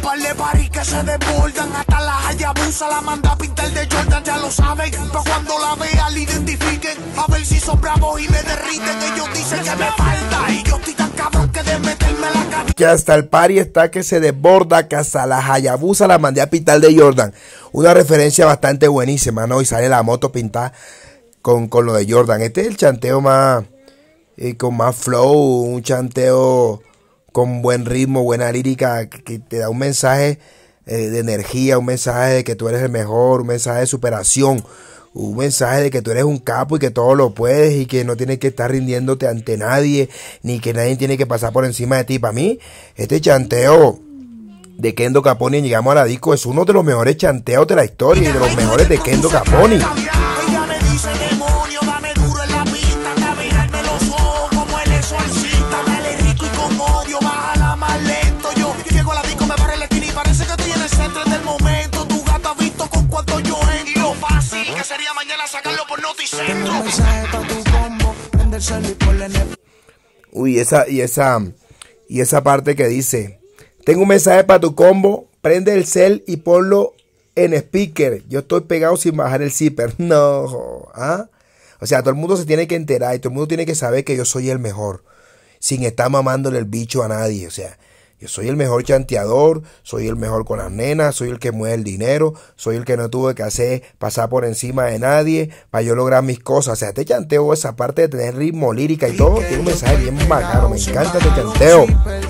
par de paris que se desbordan. Hasta la Hayabusa la manda a pintar de Jordan. Ya lo saben, pa' cuando la vean la identifiquen. A ver si son bravos y me derriten. Ellos dicen que me falta y yo estoy tan cabrón que de meterme la cabeza. Que hasta el party está que se desborda, que hasta la Hayabusa la mandé a pintar de Jordan. Una referencia bastante buenísima, ¿no? Y sale la moto pintada con lo de Jordan. Este es el chanteo más, con más flow, un chanteo con buen ritmo, buena lírica, que te da un mensaje de energía, un mensaje de que tú eres el mejor, un mensaje de superación, un mensaje de que tú eres un capo y que todo lo puedes y que no tienes que estar rindiéndote ante nadie, ni que nadie tiene que pasar por encima de ti. Para mí, este chanteo de Kendo Caponi, Llegamos a la Disco, es uno de los mejores chanteos de la historia y de los mejores de Kendo Caponi. Uy, esa parte que dice: tengo un mensaje para tu combo, prende el cel y ponlo en speaker. Yo estoy pegado sin bajar el zipper. No, ¿ah? O sea, todo el mundo se tiene que enterar y todo el mundo tiene que saber que yo soy el mejor, sin estar mamándole el bicho a nadie. O sea, yo soy el mejor chanteador, soy el mejor con las nenas, soy el que mueve el dinero, soy el que no tuve que hacer pasar por encima de nadie para yo lograr mis cosas. O sea, este chanteo, esa parte de tener ritmo, lírica y todo, tiene un mensaje bien bacano. Me encanta este chanteo.